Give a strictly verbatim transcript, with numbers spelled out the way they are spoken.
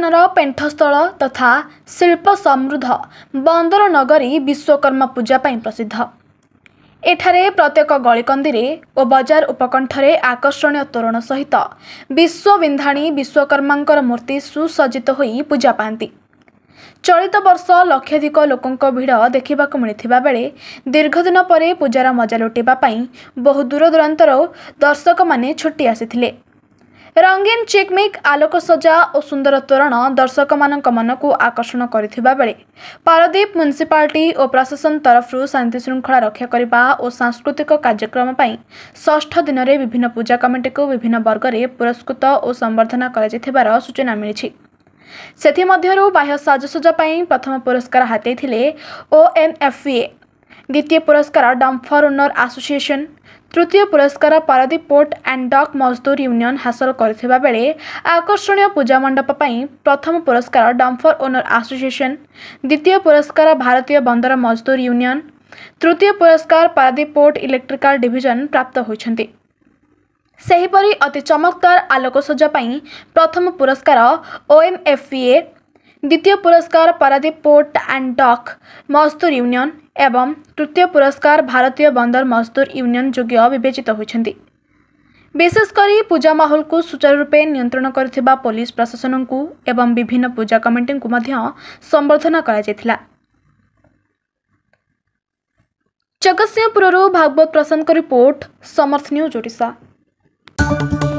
पर्यटनर पेण्ठस्थल तथा शिल्प समृद्ध बंदर नगरी विश्वकर्मा पूजा पाई प्रसिद्ध। एठारे प्रत्येक गलिकंदी और बजार उपकंठरे आकर्षणीय तोरण सहित विश्व विंधाणी विश्वकर्मा मूर्ति सुसज्जित होई पूजा पाती। चलित वर्ष लक्षाधिक लोकों भिड़ देखा मिलता बेले दीर्घदिन पर पूजार मजा लुटापी बहु दूर दूरांतर दर्शक माने छुट्टी आसी। रंगीन चिकमिक आलोक सजा और सुंदर तोरण दर्शक मान मन को आकर्षण करथिबा बेले पारादीप म्युनिसिपालिटी और प्रशासन तरफ शांति श्रृंखला रक्षा करने और सांस्कृतिक कार्यक्रम पर षष्ठ दिन में विभिन्न पूजा कमिटी को विभिन्न वर्ग में पुरस्कृत और संबर्धना कर सूचना मिली। सेथिमध्यरु बाह्य साजसज्जा पाई प्रथम पुरस्कार हाते थिले ओएमएफए, द्वितीय पुरस्कार डम्फर ओनर एसोसिएशन, तृतीय पुरस्कार पारादीप पोर्ट एंड डॉक मजदूर यूनियन हासिल करथिबा बेले आकर्षणीय पूजा मंडप पाई प्रथम पुरस्कार डम्फर ओनर एसोसिएशन, द्वितीय पुरस्कार भारतीय बंदर मजदूर यूनियन, तृतीय पुरस्कार पारादीप पोर्ट इलेक्ट्रिकल डिविजन प्राप्त होइछन्ति। सेहीपरि अति चमत्कार आलोकसज्जा पाई प्रथम पुरस्कार ओएमएफए, द्वितीय पुरस्कार पारादीप पोर्ट एंड डॉक मजदूर यूनियन एवं तृतीय पुरस्कार भारतीय बंदर मजदूर यूनियन योग्य विवेचित होइछन्ति। विशेषकर पूजा माहौल को सुचारू रूपे नियंत्रण करथिबा पुलिस प्रशासन को एवं विभिन्न पूजा कमिटी को मध्य संबर्धना करा जायथिला। Jagatsinghpur Bhagwat Prashant report Samarth news Odisha.